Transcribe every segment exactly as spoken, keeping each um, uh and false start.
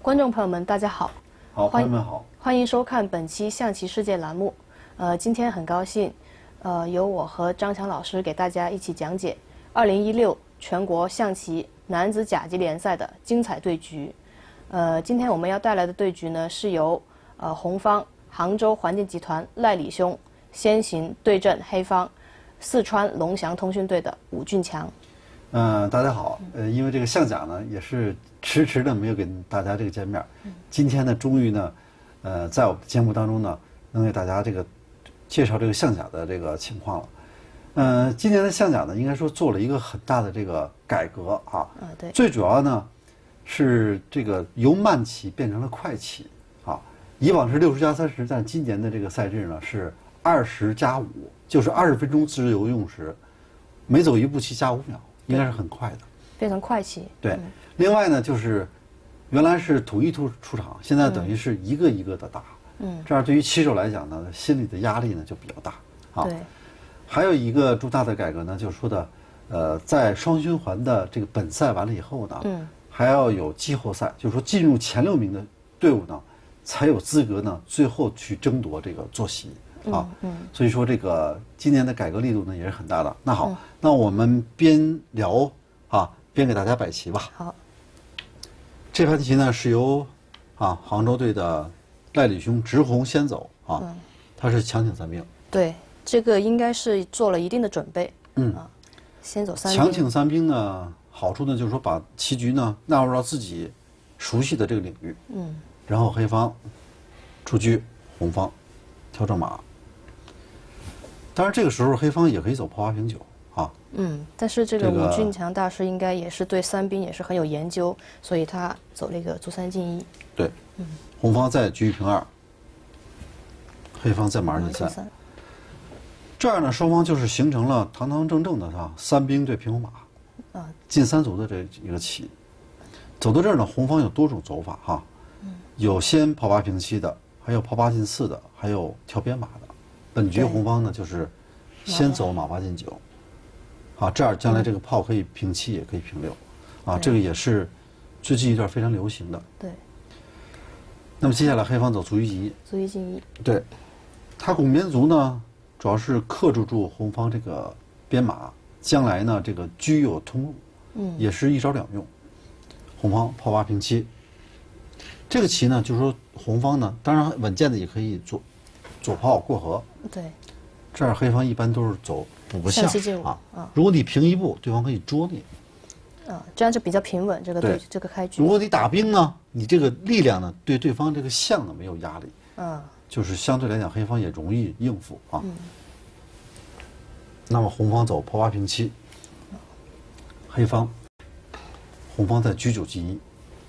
观众朋友们，大家好。 好，朋友们好， 欢迎收看本期象棋世界栏目。呃，今天很高兴，呃，由我和张强老师给大家一起讲解二零一六全国象棋男子甲级联赛的精彩对局。呃，今天我们要带来的对局呢，是由呃红方杭州环境集团赖礼兄先行对阵黑方四川龙翔通讯队的武俊强。 嗯、呃，大家好。呃，因为这个象甲呢，也是迟迟的没有给大家这个见面。今天呢，终于呢，呃，在我们的节目当中呢，能给大家这个介绍这个象甲的这个情况了。呃，今年的象甲呢，应该说做了一个很大的这个改革啊。 啊，对。 最主要呢，是这个由慢棋变成了快棋啊。以往是六十加三十，但今年的这个赛制呢是二十加五，就是二十分钟自由用时，每走一步棋加五秒。应该是很快的， 非常快棋。 对，嗯、另外呢，就是原来是统一出出场，现在等于是一个一个的打，嗯，这样对于棋手来讲呢，心理的压力呢就比较大啊。 对， 还有一个重大的改革呢，就是说的，呃，在双循环的这个本赛完了以后呢，嗯，还要有季后赛，就是说进入前六名的队伍呢，才有资格呢，最后去争夺这个坐席。啊，嗯，所以说这个今年的改革力度呢也是很大的。那好，嗯、那我们边聊啊边给大家摆棋吧。 好， 这盘棋呢是由啊杭州队的赖礼兄直红先走啊，嗯、他是强请三兵。 对，这个应该是做了一定的准备。嗯啊，先走三兵。 强请三兵呢，好处呢就是说把棋局呢纳入到自己熟悉的这个领域。嗯，然后黑方出车，红方调整马。当然，这个时候黑方也可以走炮八平九啊。 嗯，但是这个武俊强大师应该也是对三兵也是很有研究，所以他走了一个卒三进一。 对，嗯，红方再车一平二，黑方再马二进三。这样呢，双方就是形成了堂堂正正的啊三兵对平红马，啊，进三卒的这一个棋。走到这儿呢，红方有多种走法哈，嗯，有先炮八平七的，还有炮八进四的，还有跳边马的。本局红方呢就是先走马八进九，啊，这样将来这个炮可以平七也可以平六，啊，这个也是最近一段非常流行的。 对。 那么接下来黑方走卒一进一。 卒一进一。 对，他拱边卒呢，主要是克制住红方这个边马，将来呢这个车有通路，嗯，也是一招两用。红方炮八平七，这个棋呢就是说红方呢，当然稳健的也可以做。左炮过河， 对， 这样黑方一般都是走补个象啊。 啊， 如果你平一步，对方可以捉你。 啊，这样就比较平稳，这个对这个开局。 如果你打兵呢，你这个力量呢，对对方这个象呢没有压力，啊，就是相对来讲黑方也容易应付啊。嗯。那么红方走炮八平七，黑方，红方再车九进一。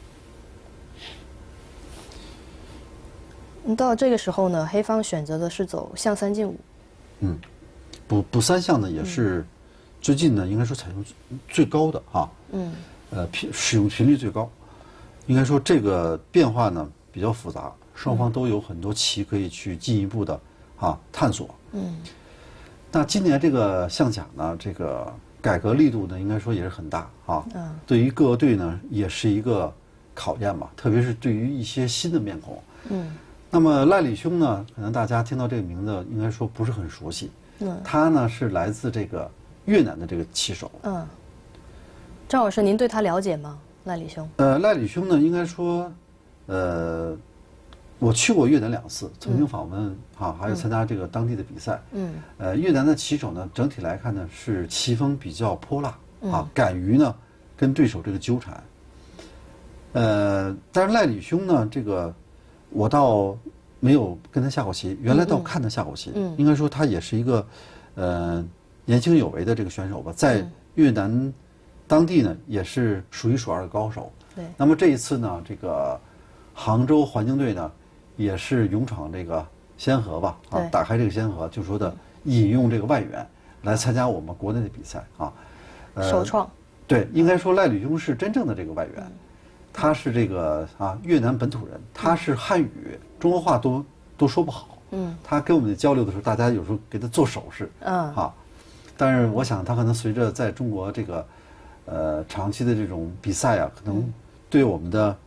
到这个时候呢，黑方选择的是走象三进五。 嗯，补补三象呢也是最近呢应该说采用最高的哈。嗯。呃，频使用频率最高，应该说这个变化呢比较复杂，双方都有很多棋可以去进一步的啊探索。嗯。那今年这个象甲呢，这个改革力度呢应该说也是很大啊。嗯。对于各个队呢也是一个考验吧，特别是对于一些新的面孔。嗯。那么赖礼兄呢，可能大家听到这个名字应该说不是很熟悉。嗯，他呢是来自这个越南的这个棋手。嗯， 张老师，您对他了解吗？赖礼兄？ 呃，赖礼兄呢，应该说，呃，我去过越南两次，曾经访问啊，还有参加这个当地的比赛。嗯，呃，越南的棋手呢，整体来看呢是棋风比较泼辣啊，敢于呢跟对手这个纠缠。呃，但是赖礼兄呢，这个。我倒没有跟他下过棋，原来倒看他下过棋。嗯，应该说他也是一个，呃，年轻有为的这个选手吧，在越南当地呢也是数一数二的高手。对。那么这一次呢，这个杭州环境队呢也是勇闯这个先河吧，啊，打开这个先河，就说的引用这个外援来参加我们国内的比赛啊。 呃、首创。 对，应该说赖礼兄是真正的这个外援。他是这个啊越南本土人，他是汉语、中国话都都说不好。嗯，他跟我们交流的时候，大家有时候给他做手势。嗯，啊，但是我想他可能随着在中国这个呃长期的这种比赛啊，可能对我们的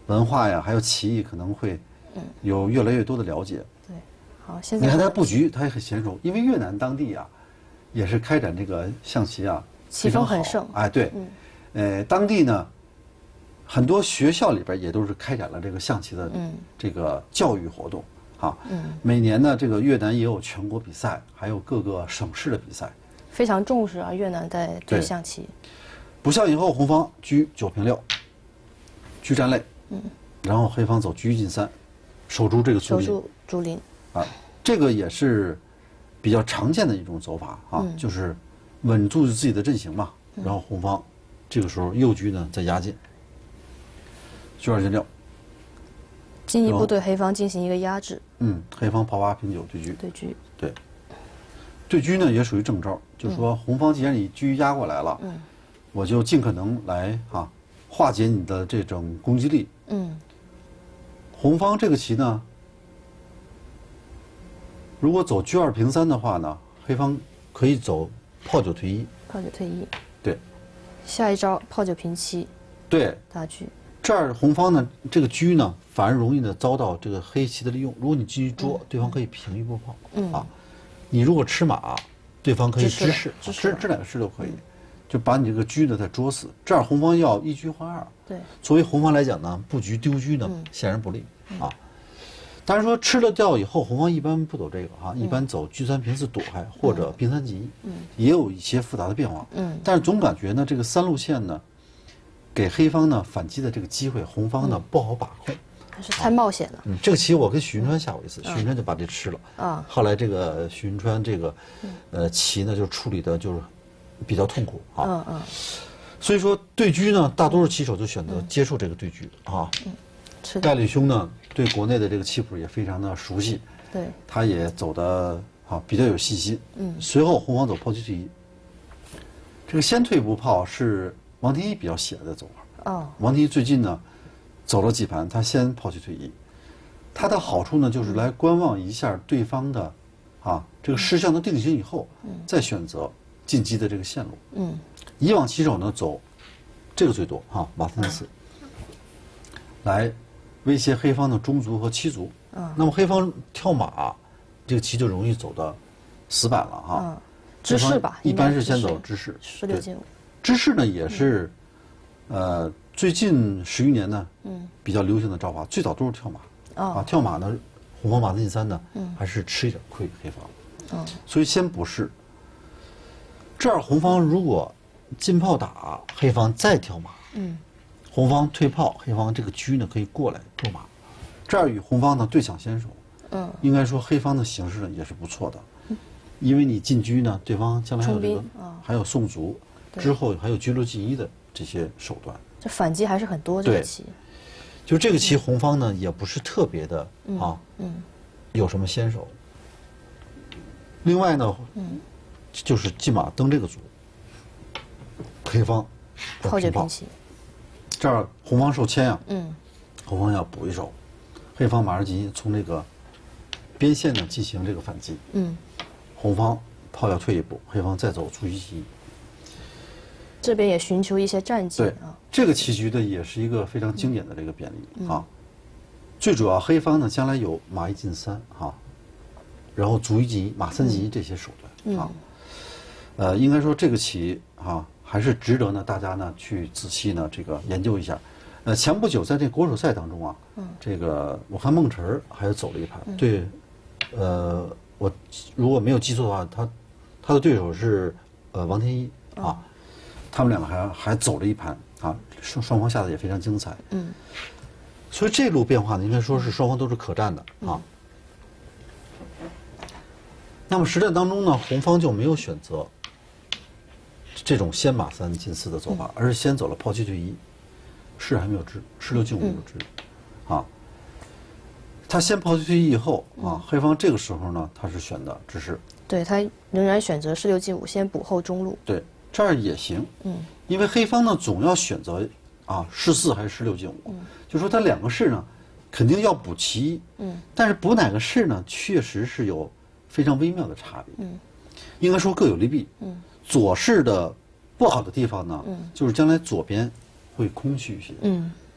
文化呀，还有棋艺，可能会有越来越多的了解。 对，好，现在你看他布局，他也很娴熟，因为越南当地啊，也是开展这个象棋啊， 棋风很盛。 哎，对，嗯，呃，当地呢，很多学校里边也都是开展了这个象棋的这个教育活动。啊，嗯，每年呢，这个越南也有全国比赛，还有各个省市的比赛， 非常重视啊。越南在对象棋， 补象以后，红方车九平六，车占肋，嗯，然后黑方走车一进三，守住这个竹林， 守住竹林啊，这个也是比较常见的一种走法啊，嗯、就是稳住自己的阵型嘛，然后红方这个时候右车呢再压进，车二进六。 进一步对黑方进行一个压制。 嗯，黑方炮八平九对车。 对车。 对。对车呢也属于正招，就是说红方既然你车压过来了，嗯，我就尽可能来啊化解你的这种攻击力。嗯。红方这个棋呢，如果走车二平三的话呢，黑方可以走炮九退一。 炮九退一。 对。 下一招炮九平七。 对。 大车。 这儿红方呢，这个车呢，反而容易呢遭到这个黑棋的利用。如果你继续捉，嗯、对方可以平一步炮。嗯啊，你如果吃马，对方可以支士，支支支两个士都可以，嗯、就把你这个车呢再捉死。这样红方要一车换二。 对。 作为红方来讲呢，布局丢车呢，嗯、显然不利、嗯、啊。当然说吃了掉以后，红方一般不走这个啊，嗯、一般走车三平四躲开或者兵三进一。嗯。也有一些复杂的变化。嗯。但是总感觉呢，这个三路线呢。给黑方呢反击的这个机会，红方呢、嗯、不好把控， 还是太冒险了。 嗯，这个棋我跟许云川下过一次，嗯、许云川就把这吃了。啊，后来这个许云川这个，呃，棋呢就处理的就是比较痛苦啊。嗯嗯。所以说对车呢，大多数棋手就选择接受这个对车啊。嗯。是的。盖里兄呢对国内的这个棋谱也非常的熟悉， 对， 他也走的啊比较有信心。嗯。随后红方走炮七退一，这个先退一步炮是。王天一比较喜爱的走法。哦。王天一最近呢，走了几盘，他先炮七退一，他的好处呢就是来观望一下对方的，啊，这个士象的定型以后，嗯，再选择进击的这个线路。嗯。以往棋手呢走，这个最多哈，马三四，来威胁黑方的中卒和七卒。嗯。那么黑方跳马，这个棋就容易走到死板了哈。嗯。 支士吧， 一般是先走支士。 十六进五。 支士呢也是，呃，最近十余年呢，嗯，比较流行的招法，最早都是跳马。哦。啊，跳马呢，红方马四进三呢，嗯，还是吃一点亏黑方。哦。所以先不是。这儿红方如果进炮打，黑方再跳马，嗯，红方退炮，黑方这个车呢可以过来捉马，这儿与红方呢对抢先手。嗯。应该说黑方的形势呢也是不错的，嗯，因为你进车呢，对方将来还有这个，哦、还有送卒。之后还有车六进一的这些手段， 这反击还是很多。这个棋， 就这个棋，红方呢也不是特别的啊，嗯，有什么先手。另外呢，嗯，就是进马登这个卒，黑方炮九平七， 这儿红方受牵呀，嗯，红方要补一手，黑方马二进一从这个边线呢进行这个反击，嗯，红方炮要退一步，黑方再走卒一进一。 这边也寻求一些战绩啊。 这个棋局的也是一个非常经典的这个便利、嗯、啊。最主要黑方呢将来有马一进三啊，然后卒一进一、马三进一这些手段、嗯、啊。呃，应该说这个棋啊还是值得呢大家呢去仔细呢这个研究一下。呃，前不久在这国手赛当中啊，嗯，这个我看孟晨还走了一盘，嗯、对，呃，我如果没有记错的话，他他的对手是呃王天一啊。嗯，他们两个还还走了一盘啊，双双方下的也非常精彩。嗯，所以这路变化呢，应该说是双方都是可战的啊。嗯、那么实战当中呢，红方就没有选择这种先马三进四的走法，嗯、而是先走了炮七退一，士还没有支，士六进五没有支，嗯、啊。他先炮七退一以后啊，黑方这个时候呢，他是选的支士。 对他仍然选择士六进五，先补后中路。 对。这儿也行，嗯，因为黑方呢总要选择啊士四还是士六进五，嗯，就说他两个士呢，肯定要补其一，嗯，但是补哪个士呢，确实是有非常微妙的差别，嗯，应该说各有利弊，嗯，左士的不好的地方呢，嗯，就是将来左边会空虚一些，嗯，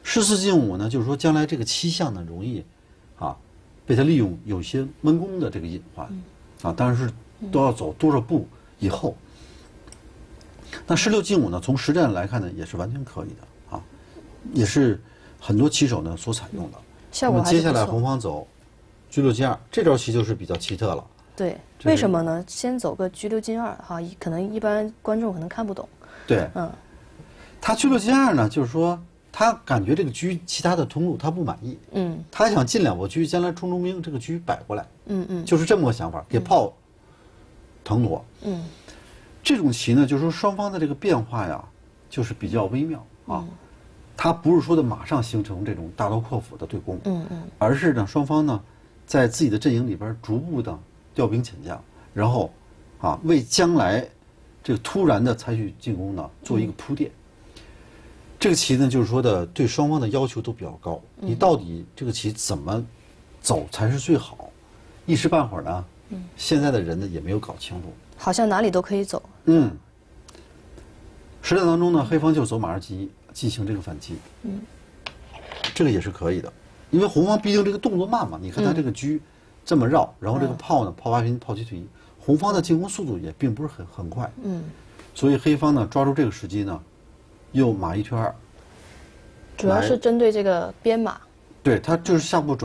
十四进五呢，就是说将来这个七象呢容易啊被他利用，有些闷宫的这个隐患啊，当然是都要走多少步以后。那十六进五呢，从实战来看呢，也是完全可以的啊，也是很多棋手呢所采用的。 效果还是不错。 那么接下来红方走车六进二，这招棋就是比较奇特了。 对，为什么呢？先走个车六进二哈，可能一般观众可能看不懂。 对， 嗯， 他车六进二呢，就是说他感觉这个车其他的通路他不满意， 嗯， 他想进两步车，将来冲中兵这个车摆过来， 嗯嗯， 就是这么个想法，给炮腾挪。 嗯， 这种棋呢，就是说双方的这个变化呀，就是比较微妙啊。它不是说的马上形成这种大刀阔斧的对攻， 嗯嗯， 而是呢双方呢在自己的阵营里边逐步的调兵遣将，然后啊为将来这个突然的采取进攻呢做一个铺垫。这个棋呢就是说的对双方的要求都比较高，你到底这个棋怎么走才是最好？一时半会儿呢，现在的人呢也没有搞清楚。 好像哪里都可以走。 嗯，实战当中呢，黑方就走马二进一进行这个反击。嗯，这个也是可以的，因为红方毕竟这个动作慢嘛，你看他这个车这么绕，然后这个炮呢，炮八平，炮七退一，红方的进攻速度也并不是很很快。嗯，所以黑方呢抓住这个时机呢，又马一退二。 主要是针对这个边马。 对，他就是下步准。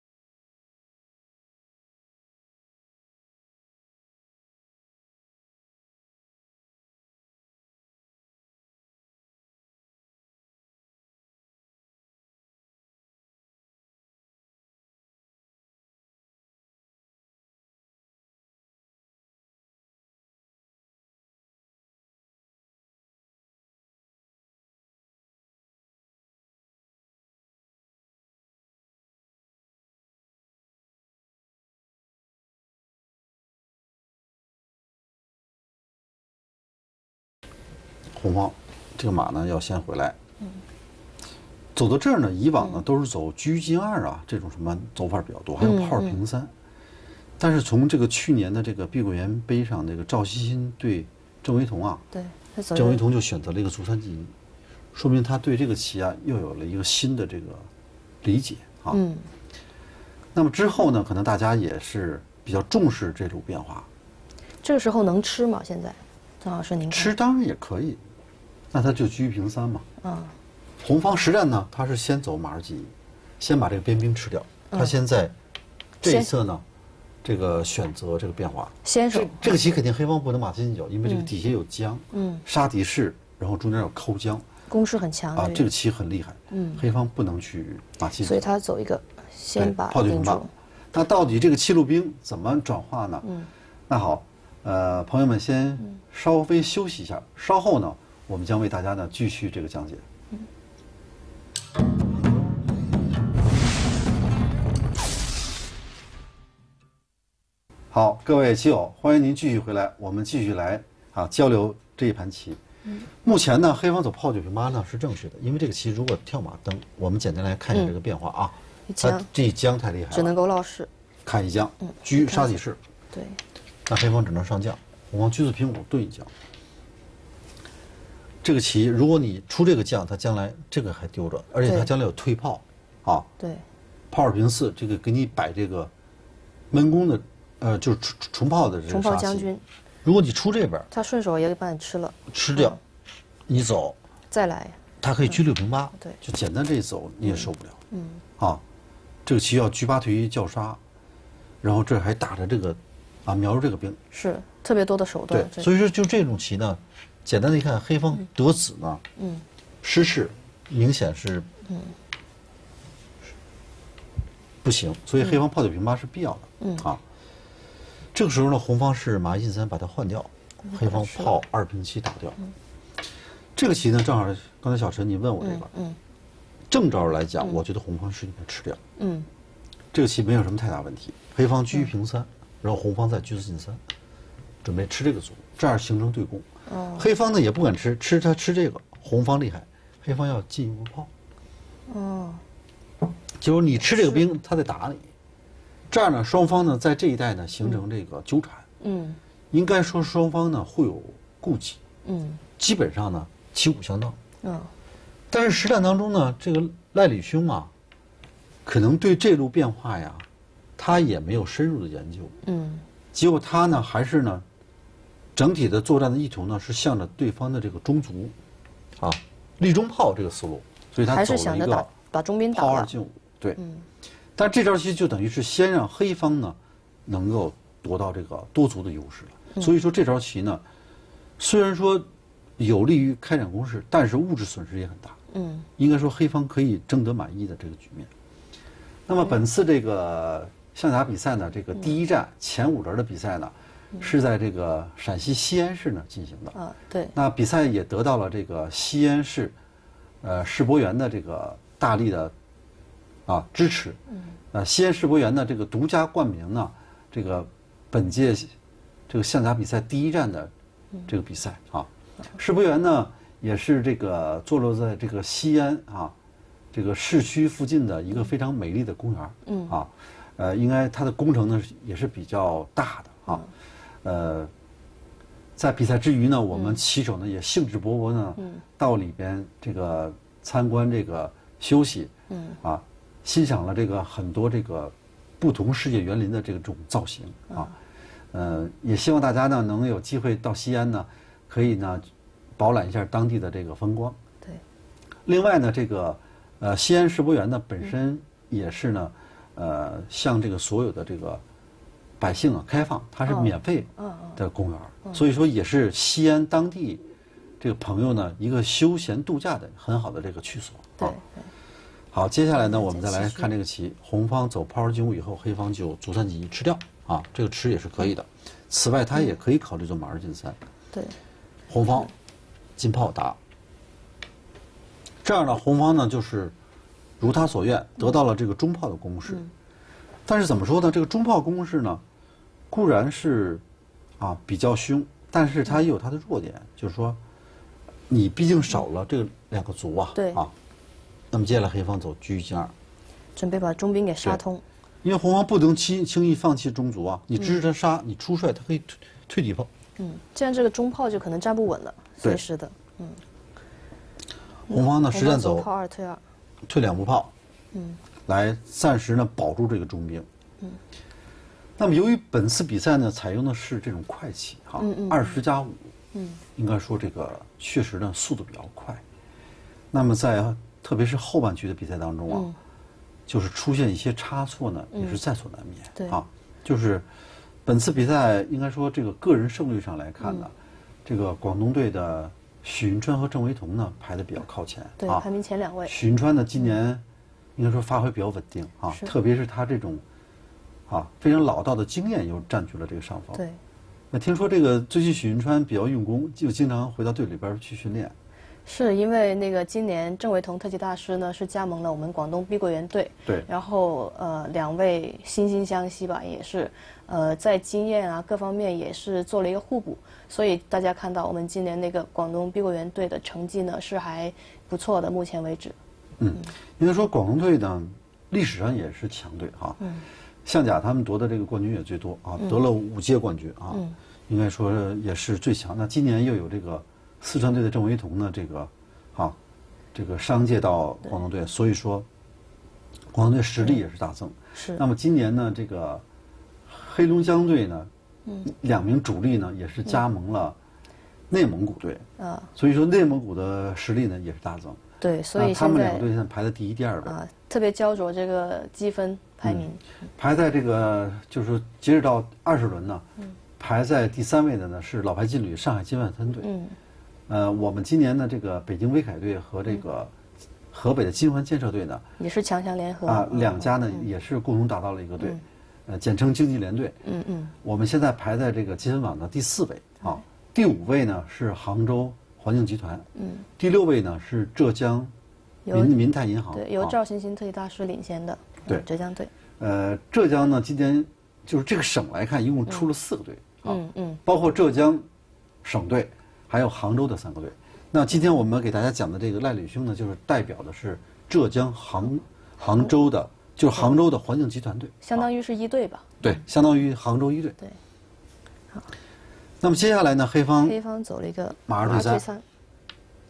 红方这个马呢要先回来，嗯，走到这儿呢，以往呢都是走车进二啊这种什么走法比较多，还有炮平三。但是从这个去年的这个碧桂园杯上，这个赵希欣对郑惟桐啊， 对， 郑惟桐就选择了一个卒三进一，说明他对这个棋啊又有了一个新的这个理解啊。嗯。那么之后呢，可能大家也是比较重视这种变化。 这个时候能吃吗？现在，张老师您看吃当然也可以。那他就车平三嘛。 嗯。 红方实战呢，他是先走马二进一，先把这个边兵吃掉。他现在这一侧呢，这个选择这个变化。 先手。 这个棋肯定黑方不能马四进九，因为这个底下有将，嗯，杀敌士，然后中间有抠将， 攻势很强啊。这个棋很厉害。嗯。黑方不能去马七进九。 所以他走一个，先把炮对八。那到底这个七路兵怎么转化呢？嗯。那好，呃，朋友们先稍微休息一下，稍后呢。我们将为大家呢继续这个讲解。好，各位棋友，欢迎您继续回来，我们继续来啊交流这一盘棋。目前呢，黑方走炮九平八呢是正确的，因为这个棋如果跳马登，我们简单来看一下这个变化啊。它这一将太厉害了， 只能够落士， 看一将，车杀敌士。 对。 那黑方只能上将，红方车四平五遁一将。这个棋，如果你出这个将，它将来这个还丢着，而且它将来有退炮，啊， 对， 炮二平四，这个给你摆这个闷弓的，呃，就是重重炮的这个重炮将军。 如果你出这边， 他顺手也给把你吃了， 吃掉，嗯、你走， 再来， 他可以车六平八， 对， 就简单这一走你也受不了，嗯，啊，这个棋要车八退一叫杀，然后这还打着这个，啊，瞄着这个兵， 是特别多的手段， 对，所以说就这种棋呢。简单的一看，黑方得子呢，嗯，失势明显是，嗯，不行，所以黑方炮九平八是必要的，嗯啊。这个时候呢，红方是马一进三把它换掉，黑方炮二平七打掉。这个棋呢，正好刚才小陈你问我这个，嗯，正招来讲，我觉得红方是应该吃掉，嗯，这个棋没有什么太大问题。黑方车平三，然后红方再车四进三，准备吃这个卒，这样形成对攻。哦、黑方呢也不敢吃，吃他吃这个，红方厉害，黑方要进一步炮。哦，就是你吃这个兵，他在打你。这样呢，双方呢在这一带呢形成这个纠缠。嗯，应该说双方呢会有顾忌。嗯，基本上呢旗鼓相当。嗯，但是实战当中呢，这个赖礼兄啊，可能对这路变化呀，他也没有深入的研究。嗯。结果他呢，还是呢，整体的作战的意图呢，是向着对方的这个中卒，啊，立中炮这个思路，所以他走了一个把中兵打炮二进五。对。嗯。但这招其实就等于是先让黑方呢，能够夺到这个多卒的优势了。嗯、所以说这招棋呢，虽然说有利于开展攻势，但是物质损失也很大。嗯。应该说黑方可以争得满意的这个局面。那么本次这个象甲比赛呢，这个第一站前五轮的比赛呢，嗯、是在这个陕西西安市呢进行的。 啊，对。 那比赛也得到了这个西安市，呃，世博园的这个大力的。啊，支持，嗯，呃，西安世博园呢，这个独家冠名呢，这个本届这个象甲比赛第一站的这个比赛啊，世博园呢也是这个坐落在这个西安啊，这个市区附近的一个非常美丽的公园，嗯啊，呃，应该它的工程呢也是比较大的啊，呃，在比赛之余呢，我们棋手呢也兴致勃勃呢，嗯，到里边这个参观这个休息，嗯啊。欣赏了这个很多这个不同世界园林的这种造型啊，呃，也希望大家呢能有机会到西安呢，可以呢饱览一下当地的这个风光。 对。 另外呢，这个呃西安世博园呢本身也是呢，呃向这个所有的这个百姓啊开放，它是免费的公园，所以说也是西安当地这个朋友呢一个休闲度假的很好的这个去所。 对。 好，接下来呢，我们再来看这个棋。红方走炮二进五以后，黑方就卒三进一吃掉啊，这个吃也是可以的。此外，他也可以考虑做马二进三。 对。 红方进炮打，这样呢，红方呢就是如他所愿，得到了这个中炮的攻势。嗯、但是怎么说呢？这个中炮攻势呢，固然是啊比较凶，但是它也有它的弱点，就是说你毕竟少了这两个卒啊。 对。 啊。那么接下来黑方走车一进二， 准备把中兵给杀通。 因为红方不能轻轻易放弃中卒啊，你支持他杀，你出帅，他可以退退底炮。 嗯，这样这个中炮就可能站不稳了，随时的。嗯。 红方呢实战走炮二退二， 退两步炮，嗯，来暂时呢保住这个中兵。嗯。那么由于本次比赛呢采用的是这种快棋哈，二十加五，嗯，应该说这个确实呢速度比较快。那么在特别是后半局的比赛当中啊，嗯、就是出现一些差错呢，也是在所难免。 对、 嗯、啊，就是本次比赛应该说这个个人胜率上来看呢，嗯、这个广东队的许云川和郑惟桐呢排的比较靠前， 对， 啊、 排名前两位。 许云川呢今年应该说发挥比较稳定啊，特别是他这种啊非常老道的经验又占据了这个上风。 对。 那听说这个最近许云川比较用功，就经常回到队里边去训练。 是因为那个今年郑惟桐特级大师呢是加盟了我们广东碧桂园队， 对， 然后呃两位惺惺相惜吧，也是呃在经验啊各方面也是做了一个互补，所以大家看到我们今年那个广东碧桂园队的成绩呢是还不错的，目前为止。 嗯，应该说广东队呢历史上也是强队哈，嗯，象甲他们夺的这个冠军也最多啊，得了五届冠军啊，嗯，应该说也是最强。那今年又有这个。四川队的郑惟桐呢，这个，啊，这个商界到广东队，所以说，广东队实力也是大增。 是。 那么今年呢，这个黑龙江队呢，嗯，两名主力呢也是加盟了内蒙古队。啊。所以说内蒙古的实力呢也是大增。 对，所以他们两个队现在排在第一、第二位。 啊，特别焦灼这个积分排名。 嗯、排在这个就是说截止到二十轮呢，嗯，排在第三位的呢是老牌劲旅上海金万森队。嗯。呃，我们今年的这个北京威凯队和这个河北的金环建设队呢， 也是强强联合啊，两家呢也是共同打造了一个队，呃，简称经济联队。嗯嗯。我们现在排在这个积分榜的第四位啊，第五位呢是杭州环境集团，嗯，第六位呢是浙江民民泰银行， 对，由赵欣欣特级大师领先的， 对， 浙江队。 呃，浙江呢今年就是这个省来看，一共出了四个队，嗯嗯，包括浙江省队。还有杭州的三个队，那今天我们给大家讲的这个赖礼兄呢，就是代表的是浙江杭杭州的，就是杭州的环境集团队， 相当于是一队吧？ 对，相当于杭州一队。 对，好。 那么接下来呢，黑方黑方走了一个马二退三，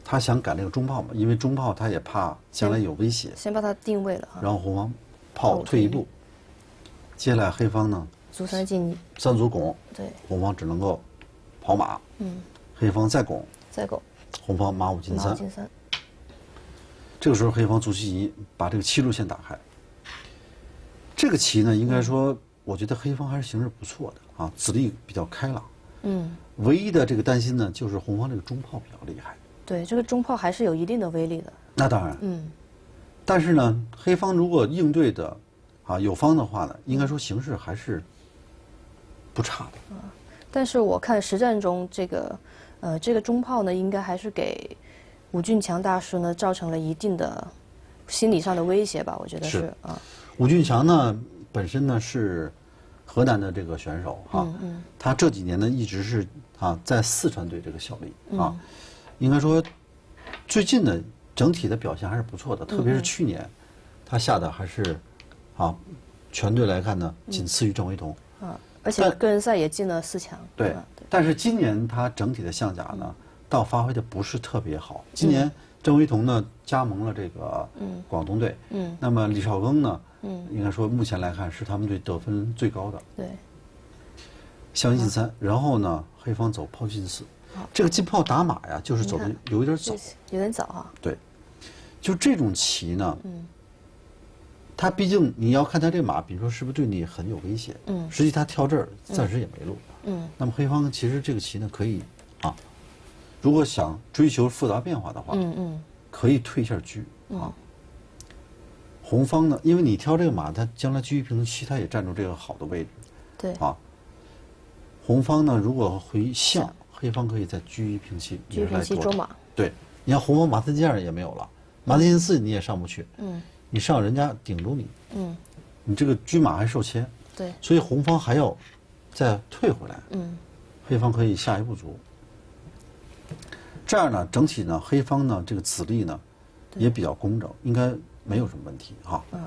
他想赶这个中炮嘛，因为中炮他也怕将来有威胁， 先把它定位了啊。 然后红方炮退一步，接下来黑方呢卒三进一， 三卒拱， 对， 红方只能够跑马， 嗯， 黑方再拱， 再拱， 红方马五进三， 马五进三， 这个时候黑方卒七进一，把这个七路线打开。这个棋呢，应该说，我觉得黑方还是形势不错的啊，子力比较开朗。 嗯， 唯一的这个担心呢，就是红方这个中炮比较厉害。 对，这个中炮还是有一定的威力的。 那当然， 嗯， 但是呢，黑方如果应对的啊有方的话呢，应该说形势还是不差的。 但是我看实战中这个，呃，这个中炮呢，应该还是给武俊强大师呢造成了一定的心理上的威胁吧？我觉得是啊。 武俊强呢，本身呢是河南的这个选手哈、 嗯嗯， 他这几年呢一直是啊在四川队这个效力啊，应该说最近呢整体的表现还是不错的，特别是去年他下的还是啊全队来看呢仅次于郑惟桐啊，而且个人赛也进了四强。 对， 啊对但是今年他整体的象甲呢倒发挥的不是特别好，今年郑惟桐呢加盟了这个广东队， 嗯， 那么李少庚呢？ 嗯， 应该说目前来看是他们队得分最高的。 对， 象一进三，然后呢，黑方走炮进四，这个进炮打马呀，就是走的有一点早， 有点早哈。 对，就这种棋呢，嗯，他毕竟你要看他这马，比如说是不是对你很有威胁，嗯，实际他跳这儿暂时也没路，嗯，那么黑方其实这个棋呢可以啊，如果想追求复杂变化的话，嗯嗯，可以退一下车啊。红方呢，因为你挑这个马，它将来车平七，它也占住这个好的位置。 对。 啊。红方呢，如果回象，黑方可以在车一平七， 车一平七捉马。 对，你看红方马三进二也没有了，马三进四你也上不去。嗯。你上人家顶住你。嗯。你这个车马还受牵。 对。 所以红方还要再退回来。嗯。黑方可以下一步卒。这样呢，整体呢，黑方呢这个子力呢也比较工整，应该没有什么问题哈。嗯。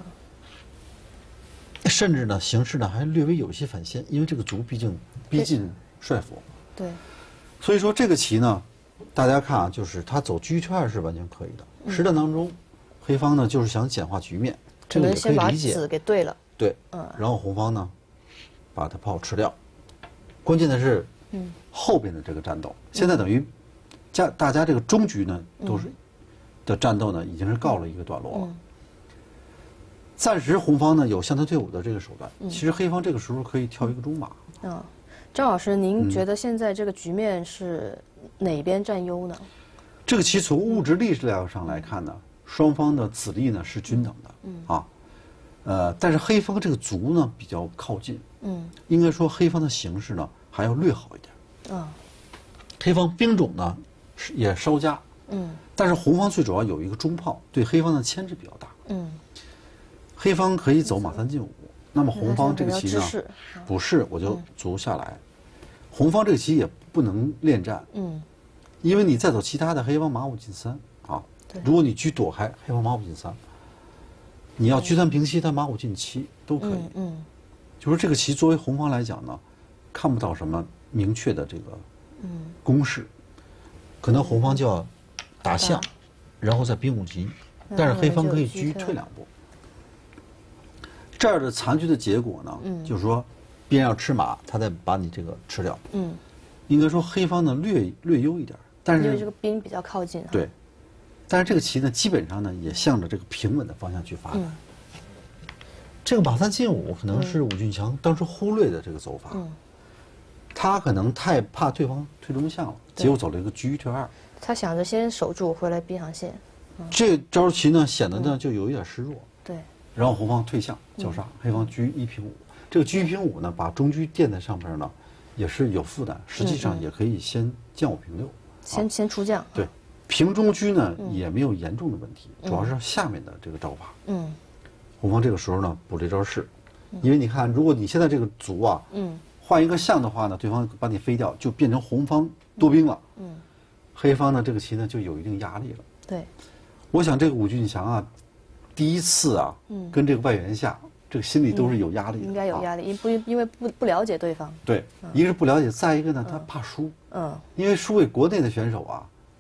甚至呢，形势呢还略微有一些反先，因为这个卒毕竟逼近帅府。 对。 所以说这个棋呢，大家看啊，就是他走车车二是完全可以的。嗯、实战当中，黑方呢就是想简化局面，这个也可以理解。 子给对了。 对。嗯。然后红方呢，把他炮吃掉。关键的是，嗯，后边的这个战斗，现在等于家大家这个中局呢都是、嗯、的战斗呢已经是告了一个段落了。嗯。暂时红方呢有向他退伍的这个手段，嗯、其实黑方这个时候可以跳一个中马。 嗯，张老师，您觉得现在这个局面是哪边占优呢？ 这个棋从物质力量上来看呢，双方的子力呢是均等的。嗯啊，呃，但是黑方这个卒呢比较靠近。嗯，应该说黑方的形势呢还要略好一点。嗯，黑方兵种呢是也稍佳。嗯，但是红方最主要有一个中炮，对黑方的牵制比较大。嗯。黑方可以走马三进五，那么红方这个棋呢，不是我就卒下来，红方这个棋也不能恋战，嗯，因为你再走其他的，黑方马五进三啊，如果你车躲开，黑方马五进三，你要车三平七，他马五进七都可以，嗯，就是这个棋作为红方来讲呢，看不到什么明确的这个嗯攻势，可能红方就要打象，然后再兵五级，但是黑方可以车退两步。这儿的残局的结果呢，嗯、就是说，边要吃马，他再把你这个吃掉。嗯，应该说黑方呢略略优一点，但是因为这个兵比较靠近。 对，但是这个棋呢，基本上呢也向着这个平稳的方向去发展。嗯、这个马三进五可能是武俊强当时忽略的这个走法，嗯、他可能太怕对方退中象了，结果走了一个车一退二。 他想着先守住，回来逼航线。 嗯、这招棋呢显得呢就有一点示弱。 对。 然后红方退象交杀，黑方车一平五。这个车一平五呢，把中车垫在上边呢，也是有负担。实际上也可以先将五平六， 先先出将。 对，平中车呢也没有严重的问题，主要是下面的这个招法。嗯，红方这个时候呢补这招是，因为你看，如果你现在这个卒啊，嗯，换一个象的话呢，对方把你飞掉，就变成红方多兵了。嗯，黑方呢这个棋呢就有一定压力了。 对， 我想这个武俊强啊。第一次啊，嗯，跟这个外援下，这个心里都是有压力的， 应该有压力，因不因为不不了解对方。 对，一个是不了解，再一个呢，他怕输。嗯，因为输给国内的选手啊，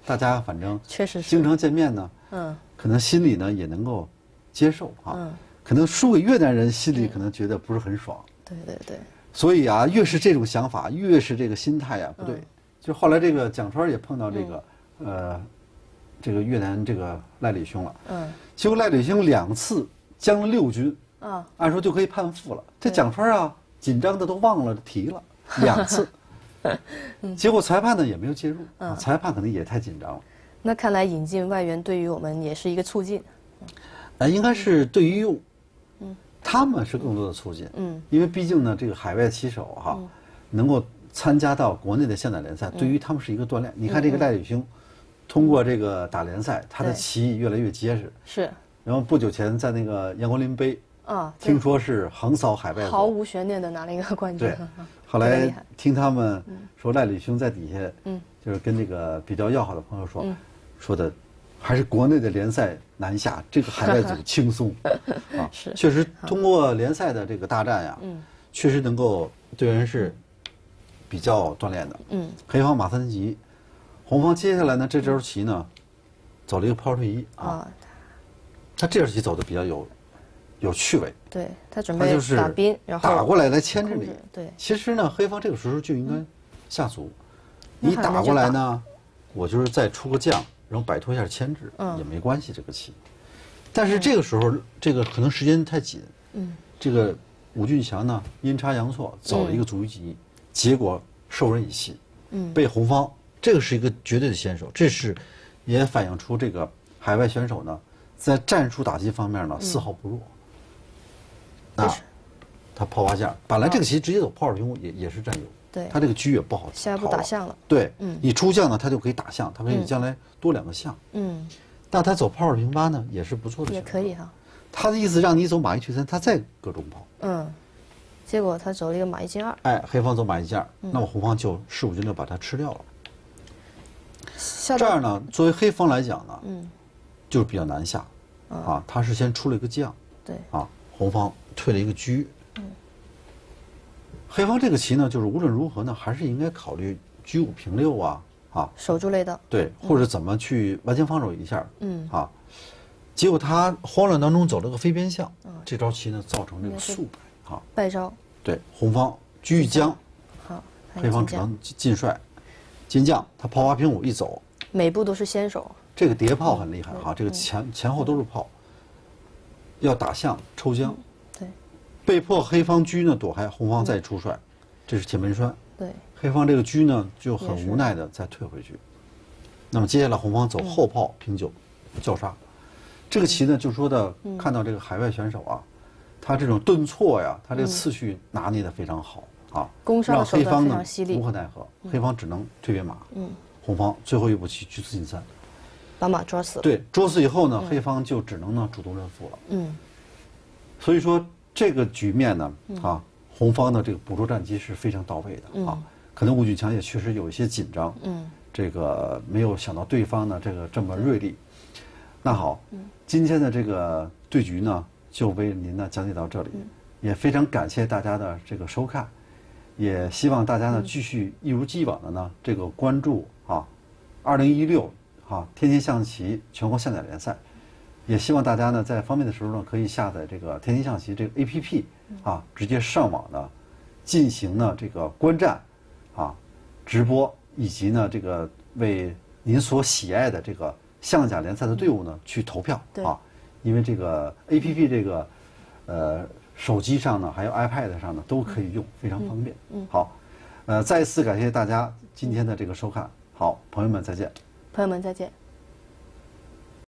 大家反正确实是经常见面呢， 嗯， 可能心里呢也能够接受啊。 嗯， 可能输给越南人，心里可能觉得不是很爽。 对对对， 所以啊，越是这种想法，越是这个心态呀、不对。就后来这个蒋川也碰到这个、呃，这个越南这个赖礼兄了。 嗯， 结果赖礼兄两次将了六军， 啊， 按说就可以判负了。这蒋川啊，紧张的都忘了提了两次。结果裁判呢也没有介入，啊，裁判可能也太紧张了。 那看来引进外援对于我们也是一个促进。 呃，应该是对于，嗯，他们是更多的促进， 嗯， 因为毕竟呢，这个海外棋手哈，能够参加到国内的现代联赛，对于他们是一个锻炼。你看这个赖礼兄，通过这个打联赛，他的棋艺越来越结实。 是。 然后不久前在那个杨国林杯， 啊， 听说是横扫海外， 毫无悬念的拿了一个冠军。 对，后来听他们说赖礼兄在底下，嗯，就是跟这个比较要好的朋友说，说的还是国内的联赛难下，这个海外组轻松啊。 是， 确实通过联赛的这个大战呀，嗯，确实能够对人是比较锻炼的。嗯，黑方马三吉，红方接下来呢这招棋呢，走了一个炮退一啊，他这招棋走的比较有有趣味。 对，他准备打兵，然后打过来来牵制你。 对， 其实呢，黑方这个时候就应该下卒，你打过来呢，我就是再出个将。然后摆脱一下牵制、嗯、也没关系，这个棋。但是这个时候，嗯、这个可能时间太紧，嗯，这个武俊强呢阴差阳错走了一个卒一级，嗯、结果受人一气，嗯，被红方，这个是一个绝对的先手，这是也反映出这个海外选手呢在战术打击方面呢丝毫不弱。那、嗯、他炮八将，本来这个棋直接走炮二平五也也是占优。 对， 他这个车也不好， 下一步打象了。 对，嗯，你出将呢，他就可以打象，他可以将来多两个象。嗯，但他走炮二平八呢，也是不错的。 也可以哈。 他的意思让你走马一退三，他再搁中炮。 嗯，结果他走了一个马一进二。 哎，黑方走马一进二，那么红方就十五进六把他吃掉了。这样呢，作为黑方来讲呢，嗯，就比较难下。啊，他是先出了一个将。 对。 啊，红方退了一个车。嗯。黑方这个棋呢，就是无论如何呢，还是应该考虑车五平六啊，啊， 守住类的， 对，或者怎么去完全防守一下，嗯，啊，结果他慌乱当中走了个飞边象，嗯，这招棋呢造成这个速败，啊， 败招， 对，红方车一将， 好， 黑方只能进帅，进将，他炮八平五一走， 每步都是先手， 这个叠炮很厉害哈，这个前前后都是炮，要打象抽将。被迫黑方车呢躲开，红方再出帅，嗯、这是铁门栓。 对， 黑方这个车呢就很无奈的再退回去。那么接下来红方走后炮平九，叫杀。这个棋呢就说的、嗯、看到这个海外选手啊，他这种顿挫呀，他这个次序拿捏的非常好、嗯、啊， 攻上让黑方呢无无可奈何，嗯、黑方只能退边马。嗯，红方最后一步棋车四进三， 把马捉死了。 对，捉死以后呢，嗯、黑方就只能呢主动认负了。嗯，所以说。这个局面呢，啊，红方的这个捕捉战机是非常到位的、嗯、啊。可能武俊强也确实有一些紧张，嗯，这个没有想到对方呢这个这么锐利。那好，嗯、今天的这个对局呢，就为您呢讲解到这里，嗯、也非常感谢大家的这个收看，也希望大家呢继续一如既往的呢这个关注啊，二零一六啊天天象棋全国象甲联赛。也希望大家呢，在方便的时候呢，可以下载这个天天象棋这个 A P P 啊，直接上网呢，进行呢这个观战，啊，直播以及呢这个为您所喜爱的这个象甲联赛的队伍呢去投票啊，因为这个 A P P 这个呃手机上呢，还有 iPad 上呢都可以用，非常方便。嗯，好，呃，再一次感谢大家今天的这个收看，好，朋友们再见。 朋友们再见。